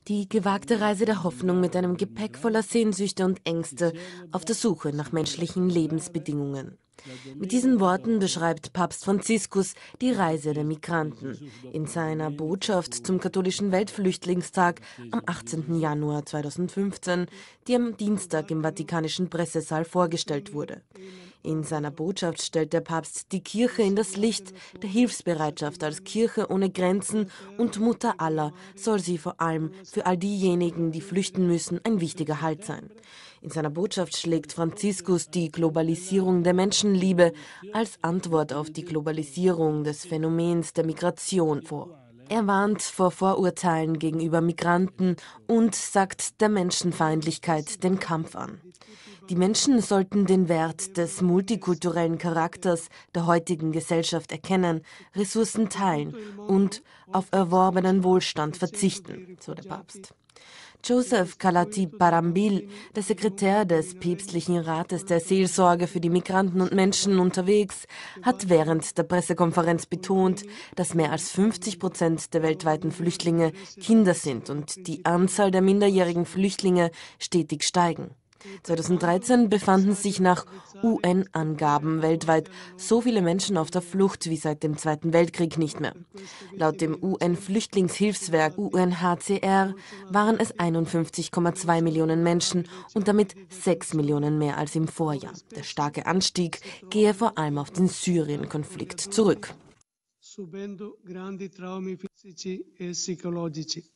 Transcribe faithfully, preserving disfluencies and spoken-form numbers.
Die gewagte Reise der Hoffnung mit einem Gepäck voller Sehnsüchte und Ängste auf der Suche nach menschlichen Lebensbedingungen. Mit diesen Worten beschreibt Papst Franziskus die Reise der Migranten in seiner Botschaft zum katholischen Weltflüchtlingstag am achtzehnten Januar zweitausendfünfzehn, die am Dienstag im Vatikanischen Pressesaal vorgestellt wurde. In seiner Botschaft stellt der Papst die Kirche in das Licht der Hilfsbereitschaft als Kirche ohne Grenzen und Mutter aller soll sie vor allem für all diejenigen, die flüchten müssen, ein wichtiger Halt sein. In seiner Botschaft schlägt Franziskus die Globalisierung der Menschenliebe als Antwort auf die Globalisierung des Phänomens der Migration vor. Er warnt vor Vorurteilen gegenüber Migranten und sagt der Menschenfeindlichkeit den Kampf an. Die Menschen sollten den Wert des multikulturellen Charakters der heutigen Gesellschaft erkennen, Ressourcen teilen und auf erworbenen Wohlstand verzichten, so der Papst. Joseph Calati Parambil, der Sekretär des Päpstlichen Rates der Seelsorge für die Migranten und Menschen unterwegs, hat während der Pressekonferenz betont, dass mehr als fünfzig Prozent der weltweiten Flüchtlinge Kinder sind und die Anzahl der minderjährigen Flüchtlinge stetig steigen. zweitausenddreizehn befanden sich nach U N-Angaben weltweit so viele Menschen auf der Flucht wie seit dem Zweiten Weltkrieg nicht mehr. Laut dem U N-Flüchtlingshilfswerk U N H C R waren es einundfünfzig Komma zwei Millionen Menschen und damit sechs Millionen mehr als im Vorjahr. Der starke Anstieg gehe vor allem auf den Syrien-Konflikt zurück. Subendo grandi traumi fisici e psicologici.